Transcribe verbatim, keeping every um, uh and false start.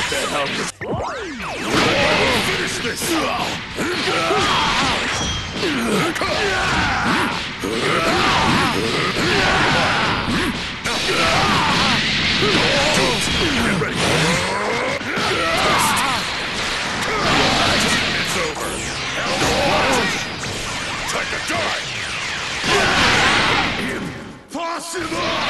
Finish this! Get ready! It's over! Time to die! Impossible!